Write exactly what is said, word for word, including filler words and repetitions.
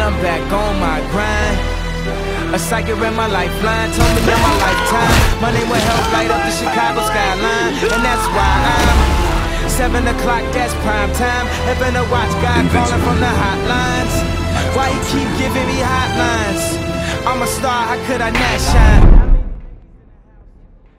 I'm back on my grind. A psychic ran my lifeline, told me in my lifetime my name will help light up the Chicago skyline. And that's why I'm seven o'clock, that's prime time. Having to watch God calling from the hotlines. Why he keep giving me hotlines? I'm a star, how could I not shine?